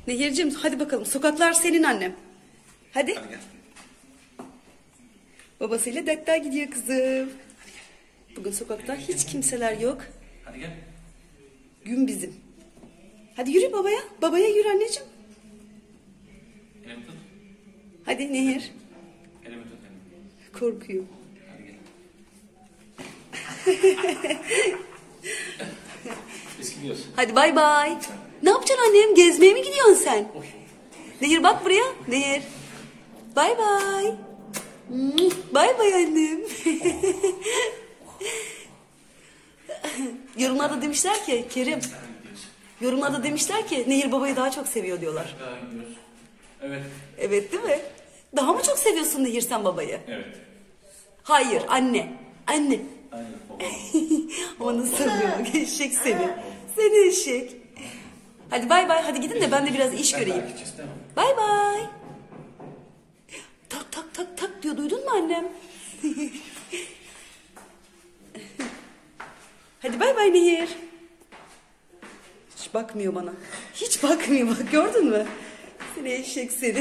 Nehir'cim hadi bakalım. Sokaklar senin annem. Hadi. Hadi gel. Babasıyla Detta gidiyor kızım. Bugün sokakta hiç kimseler yok. Hadi gel. Gün bizim. Hadi yürü babaya. Babaya yürü anneciğim. Elimi tut. Hadi Nehir. Elimi tut. Korkuyor. Hadi gel. Biz gidiyoruz. Hadi bay bay. Ne yapacaksın annem? Gezmeye mi gidiyorsun sen? Nehir bak buraya. Nehir. Bay bay. Bay bay annem. Yorumlarda demişler ki Kerim. Yorumlarda demişler ki Nehir babayı daha çok seviyor diyorlar. Daha gidiyoruz. Evet. Evet değil mi? Daha mı çok seviyorsun Nehir sen babayı? Evet. Hayır anne. Anne. Aynen baba. Onu sanıyor. Eşek seni. Seni eşek. Hadi bay bay. Hadi gidin de ben de biraz iş göreyim. Bay bay. Tak tak tak tak diyor. Duydun mu annem? Hadi bay bay Nehir. Hiç bakmıyor bana. Hiç bakmıyor bak gördün mü? Seni eşek seni.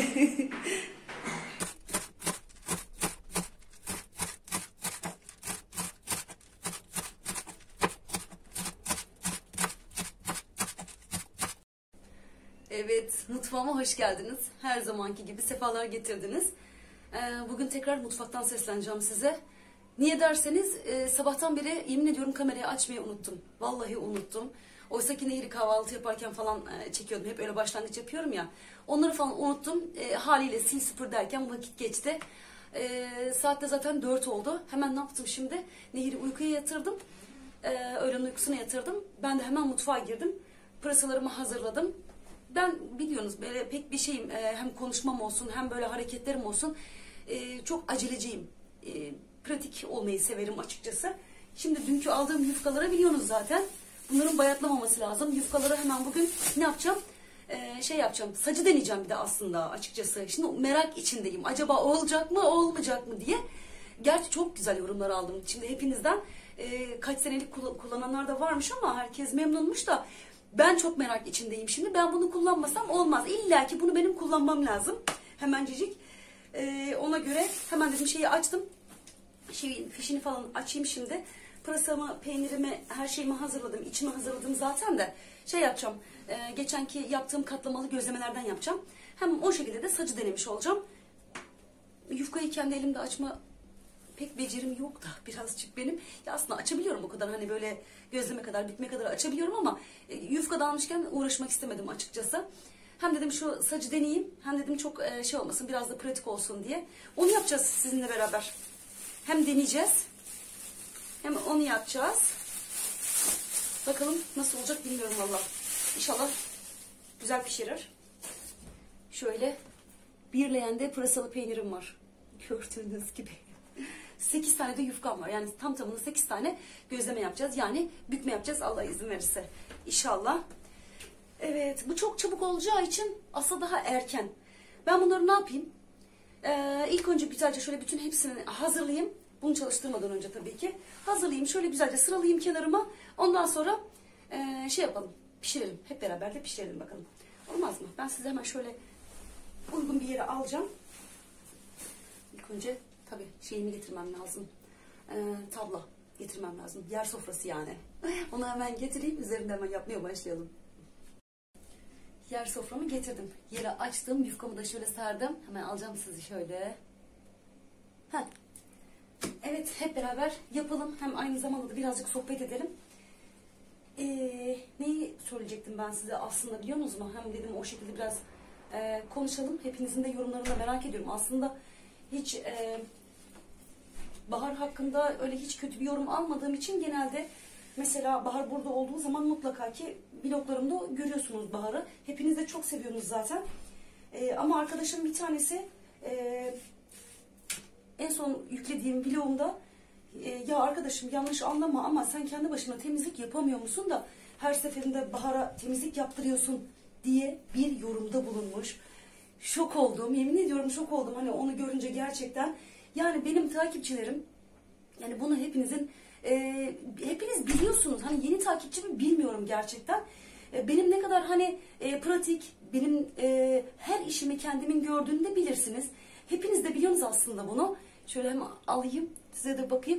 Evet, mutfağıma hoş geldiniz. Her zamanki gibi sefalar getirdiniz. Bugün tekrar mutfaktan sesleneceğim size. Niye derseniz sabahtan beri yemin ediyorum kamerayı açmayı unuttum. Vallahi unuttum. Oysa ki Nehir'i kahvaltı yaparken falan çekiyordum. Hep öyle başlangıç yapıyorum ya. Onları falan unuttum. Haliyle sil süpür derken vakit geçti. Saatte zaten 4 oldu. Hemen ne yaptım şimdi? Nehir'i uykuya yatırdım. Öğlen uykusuna yatırdım. Ben de hemen mutfağa girdim. Pırasalarımı hazırladım. Ben biliyorsunuz böyle pek bir şeyim, hem konuşmam olsun hem böyle hareketlerim olsun, çok aceleciyim, pratik olmayı severim açıkçası. Şimdi dünkü aldığım yufkaları biliyorsunuz zaten, bunların bayatlamaması lazım. Yufkaları hemen bugün ne yapacağım, şey yapacağım, sacı deneyeceğim bir de aslında açıkçası. Şimdi merak içindeyim, acaba olacak mı olmayacak mı diye. Gerçi çok güzel yorumlar aldım şimdi hepinizden, kaç senelik kullananlar da varmış ama herkes memnunmuş da. Ben çok merak içindeyim şimdi. Ben bunu kullanmasam olmaz. İlla ki bunu benim kullanmam lazım. Hemencecik. Ona göre hemen dedim şeyi açtım. Fişini falan açayım şimdi. Pırasamı, peynirimi, her şeyimi hazırladım. İçimi hazırladım zaten de. Şey yapacağım. Geçenki yaptığım katlamalı gözlemelerden yapacağım. Hem o şekilde de sacı denemiş olacağım. Yufkayı kendi elimde açma pek becerim yok da birazcık benim. Ya aslında açabiliyorum o kadar, hani böyle gözleme kadar, bitme kadar açabiliyorum ama yufka da almışken uğraşmak istemedim açıkçası. Hem dedim şu sacı deneyeyim, hem dedim çok şey olmasın, biraz da pratik olsun diye. Onu yapacağız sizinle beraber. Hem deneyeceğiz, hem onu yapacağız. Bakalım nasıl olacak bilmiyorum valla. İnşallah güzel pişirir. Şöyle bir leğende pırasalı peynirim var. Gördüğünüz gibi. 8 tane de yufkam var. Yani tam tamına 8 tane gözleme yapacağız. Yani bükme yapacağız Allah izin verirse. İnşallah. Evet, bu çok çabuk olacağı için aslında daha erken. Ben bunları ne yapayım? İlk önce güzelce şöyle bütün hepsini hazırlayayım. Bunu çalıştırmadan önce tabii ki. Hazırlayayım. Şöyle güzelce sıralayayım kenarıma. Ondan sonra şey yapalım. Pişirelim. Hep beraber de pişirelim bakalım. Olmaz mı? Ben size hemen şöyle uygun bir yere alacağım. İlk önce tabii şeyimi getirmem lazım. Tabla getirmem lazım. Yer sofrası yani. Onu hemen getireyim. Üzerinde hemen yapmaya başlayalım. Yer soframı getirdim. Yere açtım. Yufkamı da şöyle serdim. Hemen alacağım sizi şöyle. Heh. Evet, hep beraber yapalım. Hem aynı zamanda da birazcık sohbet edelim. Neyi söyleyecektim ben size aslında biliyor musunuz mu? Hem dedim o şekilde biraz konuşalım. Hepinizin de yorumlarını da merak ediyorum. Aslında hiç Bahar hakkında öyle hiç kötü bir yorum almadığım için genelde mesela Bahar burada olduğu zaman mutlaka ki vloglarımda görüyorsunuz Bahar'ı. Hepiniz de çok seviyorsunuz zaten. Ama arkadaşım bir tanesi en son yüklediğim vlogumda ya arkadaşım yanlış anlama ama sen kendi başına temizlik yapamıyor musun da her seferinde Bahar'a temizlik yaptırıyorsun diye bir yorumda bulunmuş. Şok oldum. Yemin ediyorum şok oldum. Hani onu görünce gerçekten. Yani benim takipçilerim, yani bunu hepinizin hepiniz biliyorsunuz. Hani yeni takipçi mi bilmiyorum gerçekten. benim ne kadar hani pratik, benim her işimi kendimin gördüğünü de bilirsiniz. Hepiniz de biliyorsunuz aslında bunu. Şöyle hemen alayım, size de bakayım.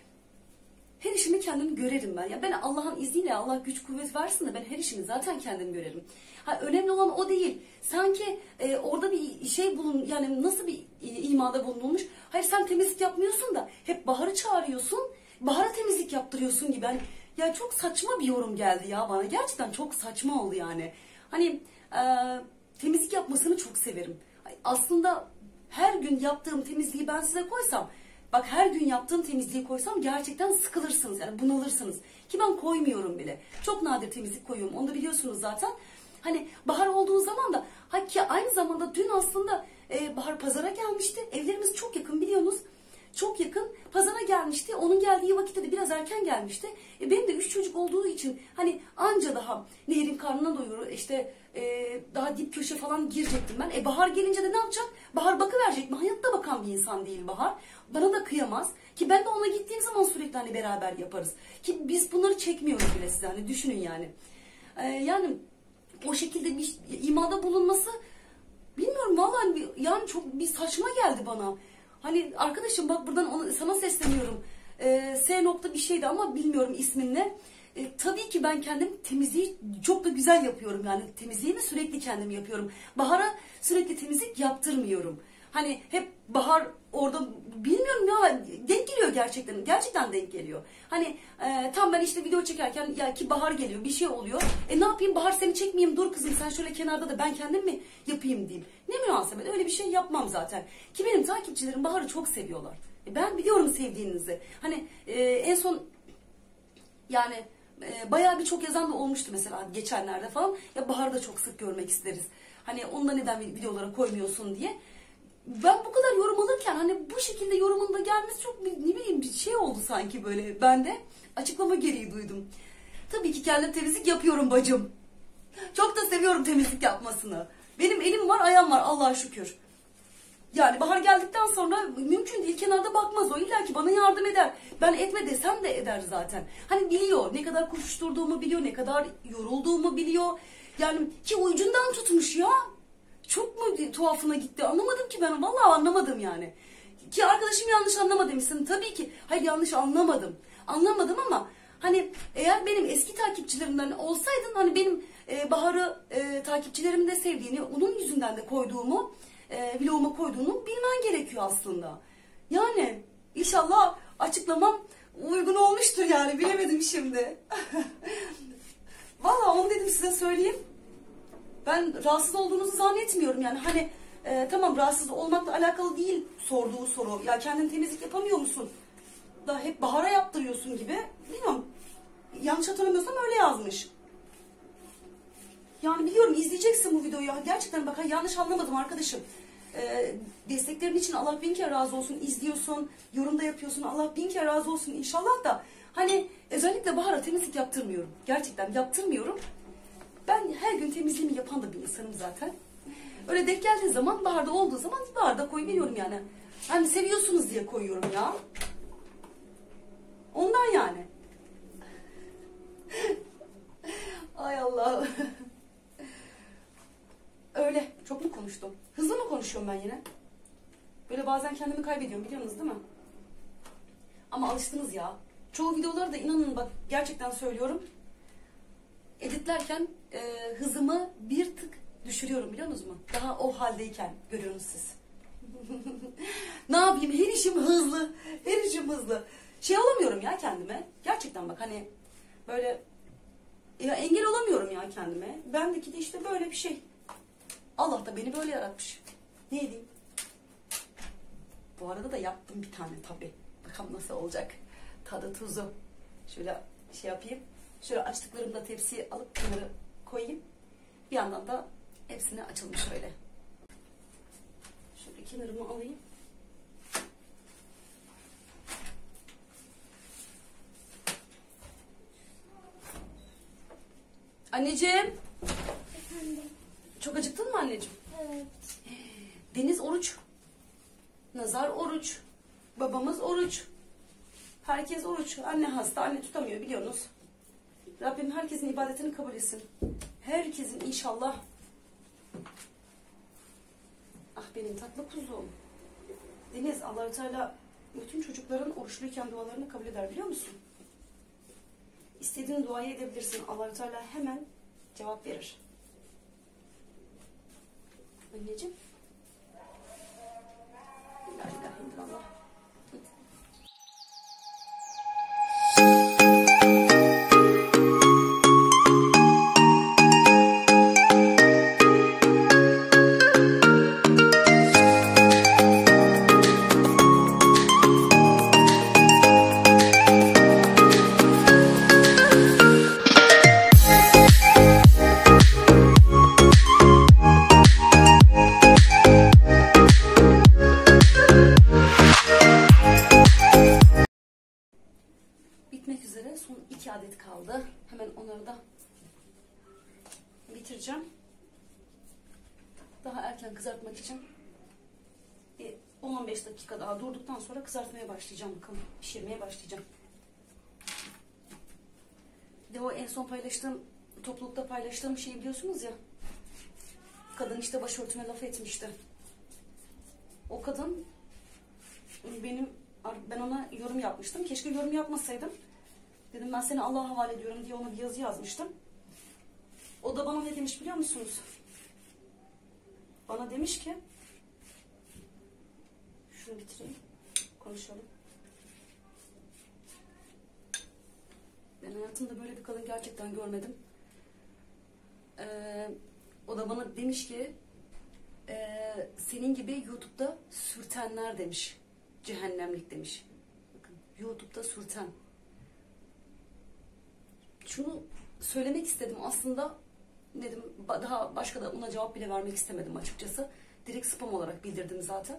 Her işimi kendim görerim ben. Ya ben Allah'ın izniyle, Allah güç kuvvet versin de ben her işimi zaten kendim görerim. Ha, önemli olan o değil. Sanki orada bir şey bulun, yani nasıl bir imada bulunulmuş. Hayır, sen temizlik yapmıyorsun da hep Bahar'ı çağırıyorsun. Bahar'a temizlik yaptırıyorsun gibi. Hani, ya çok saçma bir yorum geldi ya bana. Gerçekten çok saçma oldu yani. Hani temizlik yapmasını çok severim. Aslında her gün yaptığım temizliği ben size koysam, bak her gün yaptığım temizliği koysam gerçekten sıkılırsınız, yani bunalırsınız. Ki ben koymuyorum bile. Çok nadir temizlik koyuyorum, onu da biliyorsunuz zaten. Hani Bahar olduğu zaman da, ki aynı zamanda dün aslında Bahar pazara gelmişti. Evlerimiz çok yakın, biliyorsunuz. Çok yakın. Pazara gelmişti. Onun geldiği vakitte de biraz erken gelmişti. Benim de 3 çocuk olduğu için hani anca daha Nehir'in karnına doyurur. İşte daha dip köşe falan girecektim ben. Bahar gelince de ne yapacak? Bahar bakıverecek mi? Hayatta bakan bir insan değil Bahar. Bana da kıyamaz. Ki ben de ona gittiğim zaman sürekli hani beraber yaparız. Ki biz bunları çekmiyoruz bile size. Hani düşünün yani. Yani o şekilde bir imada bulunması, bilmiyorum vallahi, yani çok bir saçma geldi bana. Hani arkadaşım bak, buradan sana sesleniyorum. S nokta bir şeydi ama bilmiyorum ismin ne. Tabii ki ben kendim temizliği çok da güzel yapıyorum. Yani temizliğimi sürekli kendim yapıyorum. Bahar'a sürekli temizlik yaptırmıyorum. Hani hep Bahar orada, bilmiyorum ya, denk geliyor gerçekten. Gerçekten denk geliyor. Hani tam ben işte video çekerken ya ki Bahar geliyor, bir şey oluyor. Ne yapayım Bahar, seni çekmeyeyim, dur kızım sen şöyle kenarda da ben kendim mi yapayım diyeyim. Ne münasebet, öyle bir şey yapmam zaten. Ki benim takipçilerim Bahar'ı çok seviyorlar. Ben biliyorum sevdiğinizi. Hani en son yani bayağı birçok yazan da olmuştu mesela geçenlerde falan. Ya Bahar'ı da çok sık görmek isteriz. Hani onu da neden videolara koymuyorsun diye. Ben bu kadar yorum alırken hani bu şekilde yorumun da gelmesi çok ne bileyim bir şey oldu sanki böyle. Ben de açıklama gereği duydum. Tabii ki kendim temizlik yapıyorum bacım. Çok da seviyorum temizlik yapmasını. Benim elim var, ayağım var Allah'a şükür. Yani Bahar geldikten sonra mümkün değil, kenarda bakmaz o. İlla ki bana yardım eder. Ben etme desem de eder zaten. Hani biliyor ne kadar koşuşturduğumu biliyor, ne kadar yorulduğumu biliyor. Yani ki ucundan tutmuş ya. Çok mu tuhafına gitti, anlamadım ki ben. Vallahi anlamadım yani. Ki arkadaşım yanlış anlama demişsin. Tabii ki hayır, yanlış anlamadım. Anlamadım ama hani eğer benim eski takipçilerimden olsaydın, hani benim Bahar'ı takipçilerimin de sevdiğini, onun yüzünden de koyduğumu, vloguma koyduğunu bilmen gerekiyor aslında. Yani inşallah açıklamam uygun olmuştur yani, bilemedim şimdi. Vallahi onu dedim size söyleyeyim. Ben rahatsız olduğunuzu zannetmiyorum yani. Hani tamam, rahatsız olmakla alakalı değil sorduğu soru. Ya kendin temizlik yapamıyor musun? Da hep Bahar'a yaptırıyorsun gibi. Bilmiyorum. Yanlış hatırlamıyorsam öyle yazmış. Yani biliyorum izleyeceksin bu videoyu. Gerçekten bak, yanlış anlamadım arkadaşım. Desteklerin için Allah bin kere razı olsun. İzliyorsun, yorumda yapıyorsun. Allah bin kere razı olsun inşallah da. Hani özellikle Bahar'a temizlik yaptırmıyorum. Gerçekten yaptırmıyorum. Ben her gün temizliğimi yapan da bir insanım zaten. Öyle denk geldiği zaman, Bahar'da olduğu zaman Bahar'da koyuyorum yani. Hani seviyorsunuz diye koyuyorum ya. Ondan yani. Ay Allah. Öyle. Çok mu konuştum? Hızlı mı konuşuyorum ben yine? Böyle bazen kendimi kaybediyorum, biliyorsunuz değil mi? Ama alıştınız ya. Çoğu videoları da inanın bak, gerçekten söylüyorum. Editlerken hızımı bir tık düşürüyorum, biliyor musunuz? Daha o haldeyken görüyorsunuz siz. Ne yapayım? Her işim hızlı. Her işim hızlı. Şey olamıyorum ya kendime. Gerçekten bak hani böyle ya engel olamıyorum ya kendime. Bendeki de işte böyle bir şey. Allah da beni böyle yaratmış. Ne edeyim? Bu arada da yaptım bir tane tabii. Bakalım nasıl olacak. Tadı tuzu. Şöyle şey yapayım. Şöyle açtıklarımda tepsiye alıp bunları koyayım. Bir yandan da hepsini açalım şöyle. Şöyle kenarımı alayım. Anneciğim. Efendim? Çok acıktın mı anneciğim? Evet. Deniz oruç. Nazar oruç. Babamız oruç. Herkes oruç. Anne hasta, anne tutamıyor biliyorsunuz. Rabbim herkesin ibadetini kabul etsin. Herkesin inşallah. Ah benim tatlı kuzum. Deniz, Allah-u Teala bütün çocukların oruçluyken dualarını kabul eder biliyor musun? İstediğin duayı edebilirsin. Allah-u Teala hemen cevap verir. Anneciğim. La ilahe illallah. Bitmek üzere. Son 2 adet kaldı. Hemen onları da bitireceğim. Daha erken kızartmak için 10-15 dakika daha durduktan sonra kızartmaya başlayacağım. Bakalım pişirmeye başlayacağım. Bir de o en son paylaştığım, toplulukta paylaştığım şeyi biliyorsunuz ya. Kadın işte başörtüme laf etmişti. O kadın ben ona yorum yapmıştım. Keşke yorum yapmasaydım. Dedim ben seni Allah'a havale ediyorum diye ona bir yazı yazmıştım. O da bana ne demiş biliyor musunuz? Bana demiş ki, şunu bitireyim, konuşalım. Ben hayatımda böyle bir kadın gerçekten görmedim. O da bana demiş ki, senin gibi YouTube'da sürtenler demiş. Cehennemlik demiş. Bakın, YouTube'da sürten. Şunu söylemek istedim aslında. Dedim daha başka da ona cevap bile vermek istemedim açıkçası. Direkt spam olarak bildirdim zaten.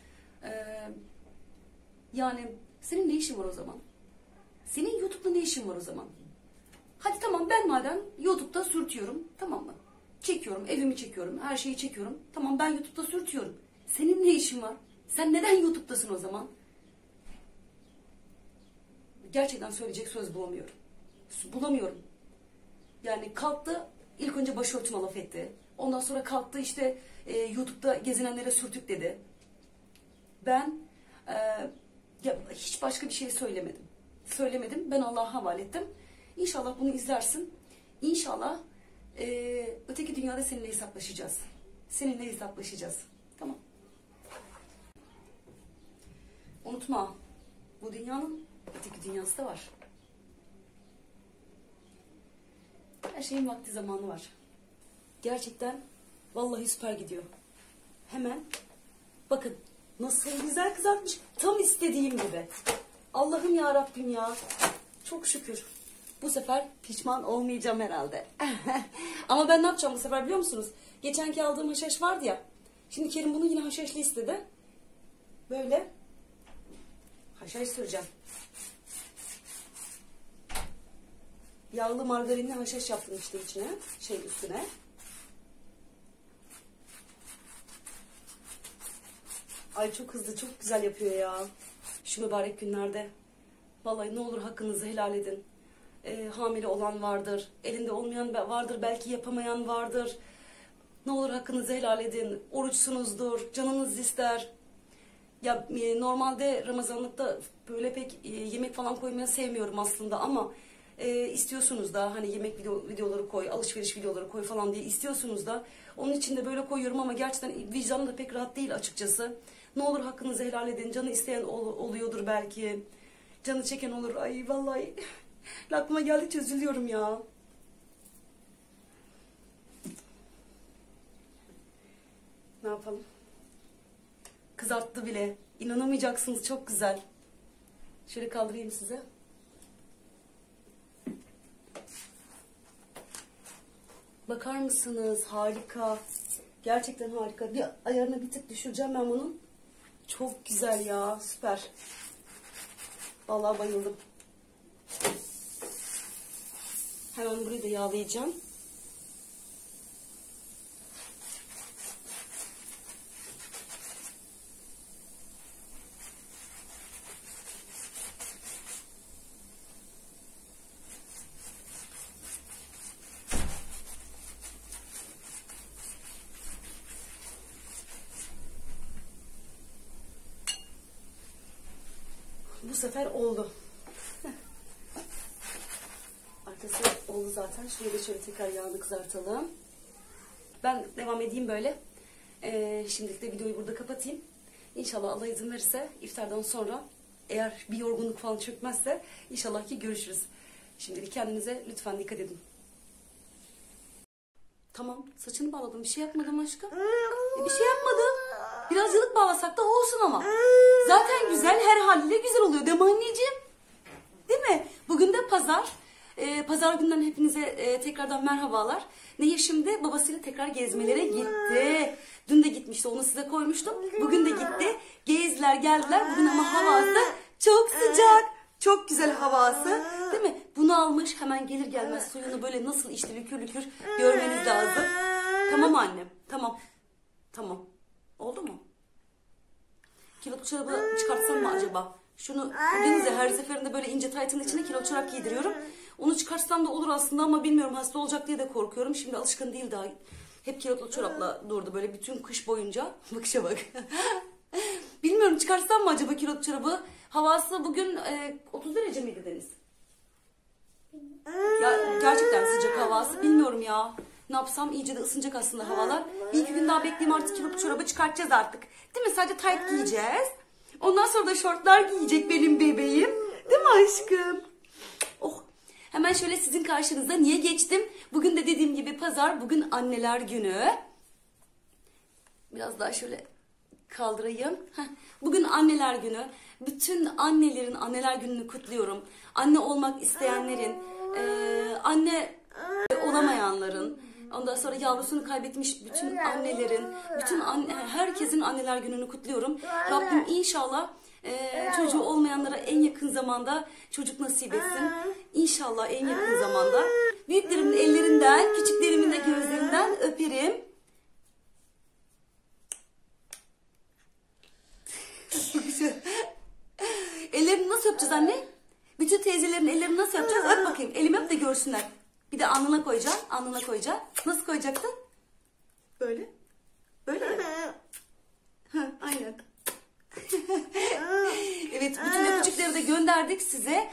Yani senin ne işin var o zaman? Senin YouTube'da ne işin var o zaman? Hadi tamam, ben madem YouTube'da sürtüyorum, tamam mı? Çekiyorum, evimi çekiyorum, her şeyi çekiyorum. Tamam, ben YouTube'da sürtüyorum. Senin ne işin var? Sen neden YouTube'dasın o zaman? Gerçekten söyleyecek söz bulamıyorum. Bulamıyorum. Yani kalktı, ilk önce başörtüme laf etti. Ondan sonra kalktı işte YouTube'da gezinenlere sürtük dedi. Ben hiç başka bir şey söylemedim. Ben Allah'a havale ettim. İnşallah bunu izlersin. İnşallah öteki dünyada seninle hesaplaşacağız. Tamam. Unutma, bu dünyanın öteki dünyası da var. Her şeyin vakti zamanı var. Gerçekten vallahi süper gidiyor. Hemen bakın nasıl güzel kızartmış. Tam istediğim gibi. Allah'ım ya Rabbim ya. Çok şükür. Bu sefer pişman olmayacağım herhalde. Ama ben ne yapacağım bu sefer biliyor musunuz? Geçenki aldığım haşhaş vardı ya. Şimdi Kerim bunu yine haşhaşlı istedi. Böyle haşhaş süreceğim. Yağlı margarinli haşhaş yaptım işte içine, üstüne. Ay çok hızlı, çok güzel yapıyor ya. Şu mübarek günlerde. Vallahi ne olur hakkınızı helal edin. Hamile olan vardır, elinde olmayan vardır, belki yapamayan vardır. Ne olur hakkınızı helal edin. Oruçsunuzdur, canınız ister. Ya normalde Ramazanlıkta böyle pek yemek falan koymayı sevmiyorum aslında ama istiyorsunuz da hani yemek videoları koy, alışveriş videoları koy falan diye istiyorsunuz da onun için de böyle koyuyorum ama gerçekten vicdanım da pek rahat değil açıkçası. Ne olur hakkınızı helal edin. Canı isteyen oluyordur belki. Canı çeken olur. Ay vallahi aklıma geldikçe üzülüyorum ya. Ne yapalım? Kızarttı bile. İnanamayacaksınız, çok güzel. Şöyle kaldırayım size. Bakar mısınız? Harika. Gerçekten harika. Bir ayarını bir tık düşüreceğim ben bunun. Çok güzel ya. Süper. Vallahi bayıldım. Hemen burayı da yağlayacağım. sefer oldu. Arkası oldu zaten. Şuraya da şöyle tekrar yağını kızartalım. Ben devam edeyim böyle. Şimdilik de videoyu burada kapatayım. İnşallah Allah izin verirse iftardan sonra eğer bir yorgunluk falan çökmezse inşallah ki görüşürüz. Şimdilik kendinize lütfen dikkat edin. Tamam, saçını bağladım. Bir şey yapmadım aşkım. Bir şey yapmadım. Biraz yılık bağlasak da olsun ama. Zaten güzel, her haliyle güzel oluyor değil mi anneciğim? Değil mi? Bugün de pazar. Pazar günden hepinize tekrardan merhabalar. Nehir şimdi babasıyla tekrar gezmelere gitti. Dün de gitmişti, onu size koymuştum. Bugün de gitti. Gezdiler, geldiler. Bugün ama havası çok sıcak. Çok güzel havası. Değil mi? Bunu almış, hemen gelir gelmez suyunu böyle nasıl içti lükür lükür görmeniz lazım. Tamam annem, tamam. Tamam. Oldu mu? Kilotlu çorabı çıkartsam mı acaba? Şunu denize her seferinde böyle ince taytın içine kilotlu çorap giydiriyorum. Onu çıkarsam da olur aslında ama bilmiyorum, hasta olacak diye de korkuyorum. Şimdi alışkın değil daha. Hep kilotlu çorapla durdu böyle bütün kış boyunca. Bakışa bak. Bilmiyorum, çıkarsam mı acaba kilotlu çorabı? Havası bugün 30 derece miydi Deniz? Ya gerçekten sıcak havası. Bilmiyorum ya. Ne yapsam, iyice de ısınacak aslında havalar. Bir iki gün daha bekleyeyim, artık kilotlu çorabı çıkartacağız artık. Değil mi? Sadece tayt giyeceğiz. Ondan sonra da şortlar giyecek benim bebeğim. Değil mi aşkım? Oh. Hemen şöyle sizin karşınıza niye geçtim? Bugün de dediğim gibi pazar. Bugün anneler günü. Biraz daha şöyle kaldırayım. Bugün anneler günü. Bütün annelerin anneler gününü kutluyorum. Anne olmak isteyenlerin, anne olamayanların, ondan sonra yavrusunu kaybetmiş bütün annelerin, bütün herkesin anneler gününü kutluyorum. Rabbim inşallah çocuğu olmayanlara en yakın zamanda çocuk nasip etsin. İnşallah en yakın zamanda. Büyüklerimin ellerinden, küçüklerimin de gözlerinden öperim. Ellerini nasıl öpeceğiz anne? Bütün teyzelerin ellerini nasıl yapacağız? Öp bakayım. Elimi öp de görsünler. Bir de alnına koyacaksın. Alnına koyacaksın. Nasıl koyacaksın? Böyle. Böyle mi? Aynen. Evet, bütün öpücükleri de gönderdik size.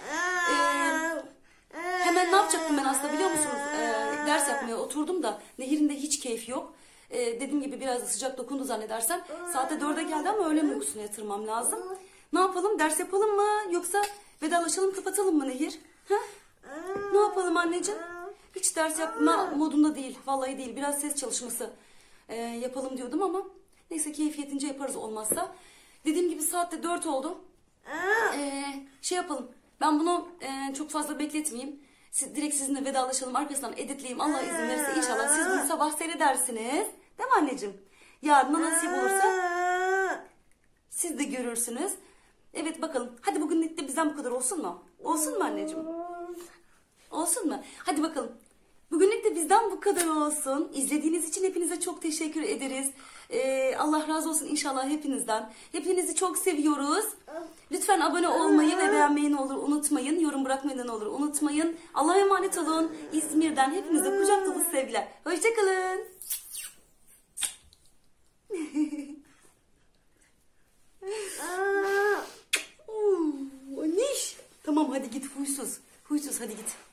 Hemen ne yapacaktım ben aslında biliyor musunuz? Ders yapmaya oturdum da Nehir'in de hiç keyfi yok. Dediğim gibi biraz da sıcak dokundu zannedersem. Saate 4'e geldi ama öğlen uykusuna yatırmam lazım. Ne yapalım? Ders yapalım mı? Yoksa vedalaşalım, kapatalım mı Nehir? Ha? Ne yapalım anneciğim? Hiç ders yapma modunda değil. Vallahi değil. Biraz ses çalışması yapalım diyordum ama neyse, keyfiyetince yaparız olmazsa. Dediğim gibi saatte 4 oldu. Şey yapalım. Ben bunu çok fazla bekletmeyeyim. Direkt sizinle vedalaşalım. Arkasından editleyeyim. Allah izin verirse inşallah siz bunu sabah seyredersiniz. Değil mi anneciğim? Yarına nasip olursa siz de görürsünüz. Evet bakalım. Hadi bugünlük de bizden bu kadar olsun mu? Olsun mu anneciğim? Olsun mu? Hadi bakalım. Bugünlük de bizden bu kadar olsun. İzlediğiniz için hepinize çok teşekkür ederiz. Allah razı olsun inşallah hepinizden. Hepinizi çok seviyoruz. Lütfen abone olmayı ve beğenmeyi ne olur unutmayın. Yorum bırakmayı da ne olur unutmayın. Allah'a emanet olun. İzmir'den hepinize kucak dolusu sevgiler. Hoşçakalın. Niş. Tamam hadi git, huysuz. Huysuz hadi git.